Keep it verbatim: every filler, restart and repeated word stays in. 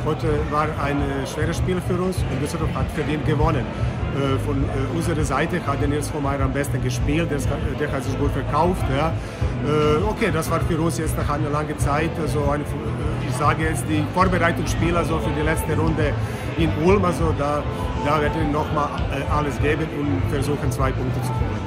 Heute war ein äh, schweres Spiel für uns und Düsseldorf hat verdient gewonnen. Äh, von äh, unserer Seite hat der Nils Vollmeier am besten gespielt, der, der hat sich gut verkauft. Ja. Äh, okay, das war für uns jetzt nach einer langen Zeit, also ein, ich sage jetzt die Vorbereitungsspiele also für die letzte Runde in Ulm, also da, da werden wir nochmal äh, alles geben und versuchen, zwei Punkte zu holen.